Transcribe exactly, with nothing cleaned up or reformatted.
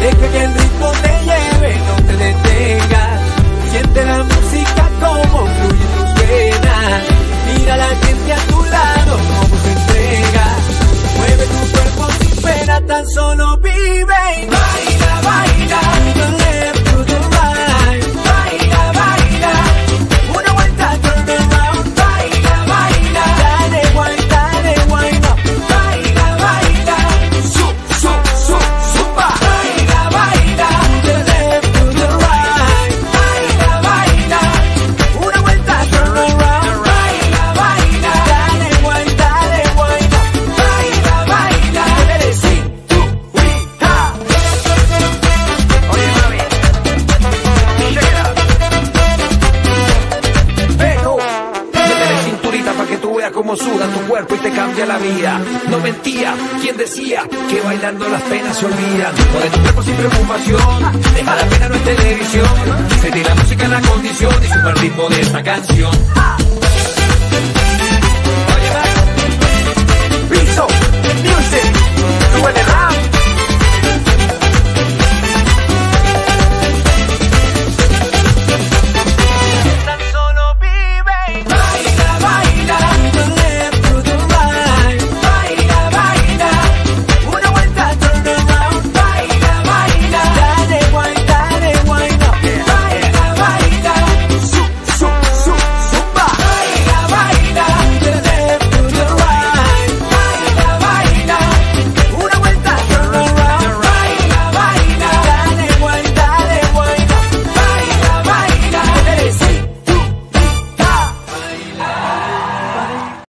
Deja que el ritmo te lleve, no te detengas. Siente la música como fluye en tus venas. Mira a la gente a tu lado como se entrega. Mueve tu cuerpo sin pena, tan solo vive. Baila, baila, the left to the right. Baila, baila, una vuelta, turn around. Baila, baila, dale wine, dale wine up. Baila, baila, su, su, su, suba. Baila, baila, the left to the right. Baila, baila, una vuelta, turn around. Baila, baila, dale wine, dale wine up. Baila, baila, eres sí, tú, we, ha. Oye, mami, check it out. Vengo, métele cinturita pa' que tú veas cómo suda tu cuerpo y te cambia la vida. No mentía, quien decía que bailando las penas se olvidan. Pone tu cuerpo sin preocupación, deja la pena no es televisión. Sentir la música en la condición y suma el ritmo de esta canción. Oye, más, Piso, music, sube el rap.